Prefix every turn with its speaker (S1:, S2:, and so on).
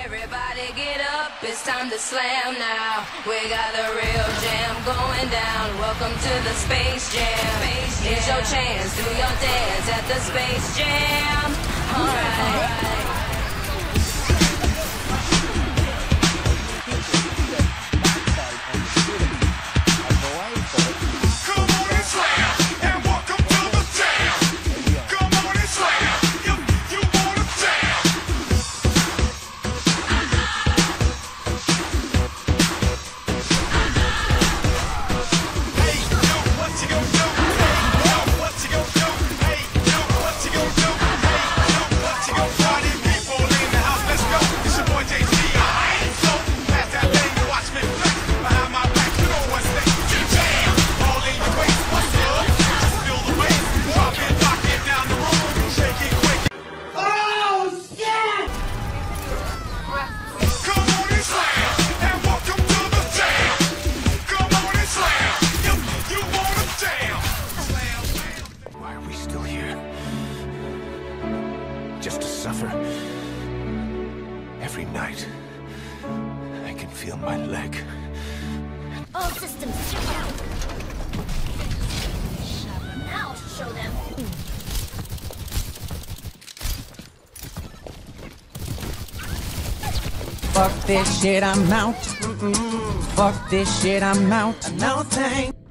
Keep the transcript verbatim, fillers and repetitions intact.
S1: Everybody get up, it's time to slam now. We got the real jam going down. Welcome to the Space Jam. It's your chance, do your dance at the Space Jam. Alright.
S2: Just to suffer. Every night, I can feel my leg.
S3: All systems check out. Now to show them.
S4: Fuck this shit, I'm out. Mm-mm. Fuck this shit, I'm out. No thanks.